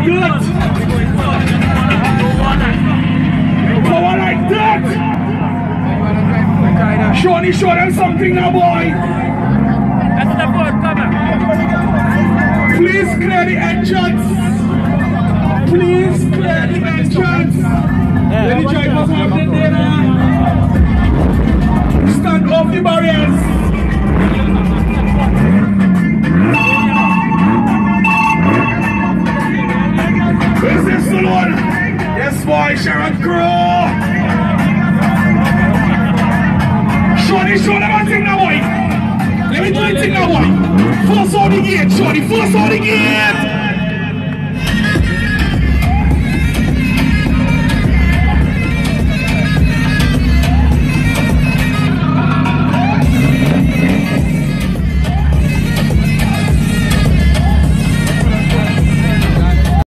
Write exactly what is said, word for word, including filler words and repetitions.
Good. Power like that. Shanny, show them something now, boy. That's the board, come on. Please clear the entrance. Please clear the entrance. Let the drivers have the dinner. Stand off the barriers. Where's this one? Yes, boy, Sharon Crow. Shanny, show them a thing now, boy. Let me do the thing now, boy. Force out the gate, Shanny, force out the gate.